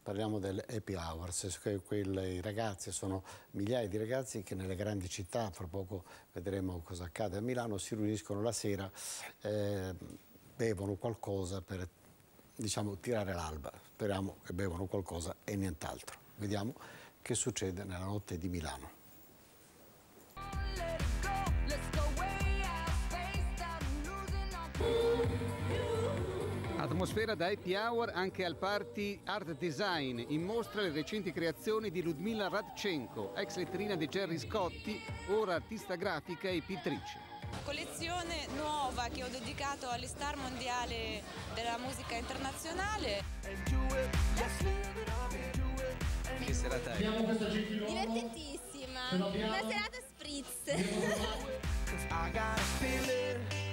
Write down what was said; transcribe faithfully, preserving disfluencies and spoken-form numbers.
parliamo del happy hours, quei ragazzi, sono migliaia di ragazzi che nelle grandi città, fra poco vedremo cosa accade a Milano, si riuniscono la sera, eh, bevono qualcosa per, diciamo, tirare l'alba. Speriamo che bevono qualcosa e nient'altro. Vediamo che succede nella notte di Milano. Atmosfera da happy hour anche al Party Art Design, in mostra le recenti creazioni di Ludmila Radchenko, ex lettrina di Gerry Scotti, ora artista grafica e pittrice. Collezione nuova che ho dedicato alle star mondiali della musica internazionale. Che serata è? Divertentissima, una serata spritz.